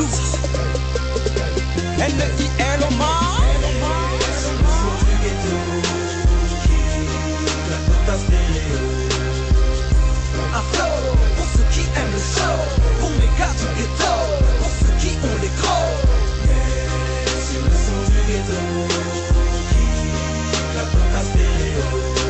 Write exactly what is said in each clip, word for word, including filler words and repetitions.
écoute. N I L O M A. Un flow pour ceux qui aiment le show, pour mes gars du ghetto, pour ceux qui ont les crocs. C'est le son du ghetto qui capte ta stéréo.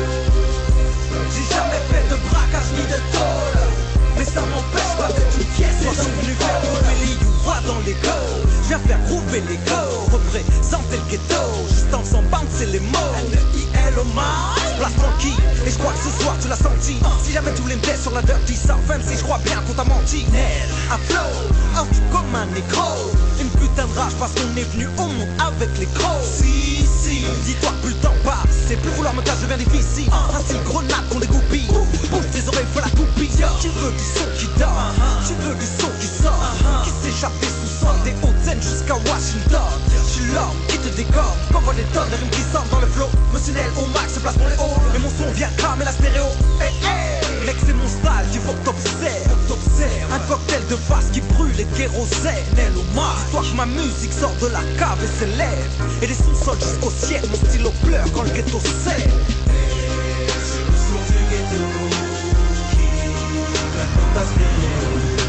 J'ai jamais fait de braquage ni de tôle, mais ça m'empêche pas d'être une pièce. Moi je suis venu faire trouver les youras dans les go. Je viens faire rouver les go, représenter le ghetto, juste en faisant bouncer les mots. N I L O M A, place tranquille, et je crois que ce soir tu l'as senti. Si jamais tous les me sur la dirty ça, même si je crois bien qu'on t'a menti. Un flow, un truc comme un négro, une putain de rage parce qu'on est venu au monde avec les crocs. Si, si, dis-toi que plus le temps passe, c'est plus vouloir me cacher devient difficile. Un style grenade qu'on dégoupille, bouge tes oreilles, fais la toupie. Tu veux du son qui dort, tu veux du son qui sort, qui s'échappe des sous-sols, des Hauts-de-Seine jusqu'à Washington. Je suis l'homme qui te décore, qu'envoie des tonnes de rimes qui sortent dans le flow. Monsieur Nel au max, se place pour les hauts, et mon son vient cramer la stéréo. Hey, hey, mec c'est mon style, tu faut que t'observes. Un cocktail de face qui brûle et kérosène. N O M A, dis-toi que ma musique sort de la cave et s'élève, et des sous-sols jusqu'au ciel, mon stylo pleure quand le ghetto sait. C'est le son du ghetto qui capte ta stéréo.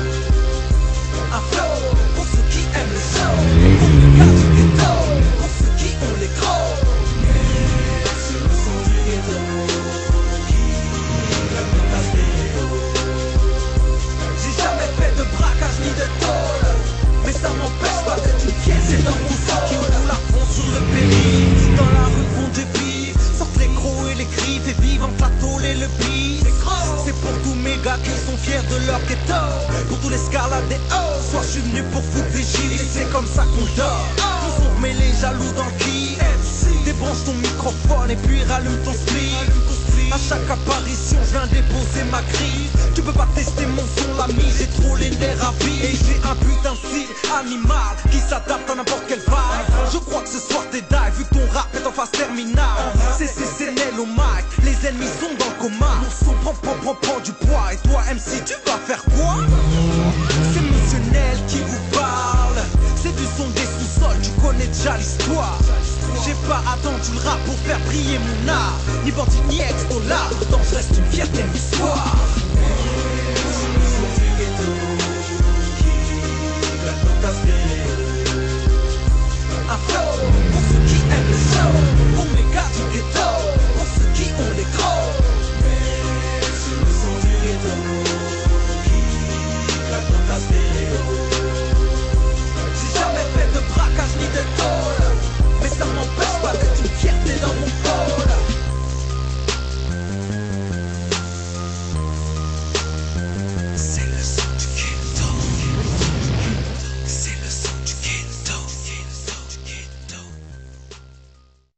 Un flow pour ceux qui aiment le show, pour le gars du ghetto, pour ceux qui ont les crocs. C'est le son du ghetto qui capte ta stéréo. J'ai jamais fait de braquage ni de tôle, mais ça m'empêche pas d'être une pièce. C'est dans mon sang qui roule à fond sur le périph'. Dans la rue font des bifs, sortent les crocs et les griffes et vivent entre la tôle et le bif. C'est pour tous mes gars qui sont fiers de leur ghetto, pour tous les scarlats des hauts. Soit je suis venu pour foutre des gilets, et c'est comme ça qu'on dort. Ils sont remet les jaloux dans le qui. Débranche ton microphone et puis rallume ton split. À chaque apparition, je viens déposer ma crise. Tu peux pas tester mon son, l'ami, j'ai trop les nerfs à vie. Et j'ai un putain de style animal qui s'adapte à n'importe quelle vibe. Je crois que ce soir t'es die, vu que ton rap est en phase terminale. C'est c'est N L au mic, les ennemis sont dans le coma. Mon son prend, prend, prend, prend du poids. Et toi M C, tu vas faire quoi? C'est Monsieur Nel qui vous parle. C'est du son des sous-sols, tu connais déjà l'histoire. J'ai pas attendu le rap pour faire briller mon art, ni bandit ni ex-dollar, pourtant je reste une fierté de l'histoire.